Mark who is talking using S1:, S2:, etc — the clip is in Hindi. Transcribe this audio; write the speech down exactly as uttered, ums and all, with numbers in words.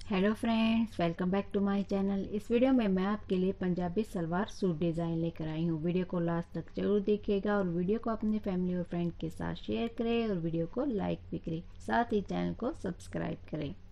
S1: Hello friends, welcome back to my channel. इस वीडियो में मैं आपके लिए पंजाबी सलवार सूट डिज़ाइन लेकर आई हूँ। वीडियो को लास्ट तक जरूर देखिएगा और वीडियो को अपने फैमिली और फ्रेंड के साथ शेयर करें और वीडियो को लाइक भी करें, साथ ही चैनल को सब्सक्राइब करें।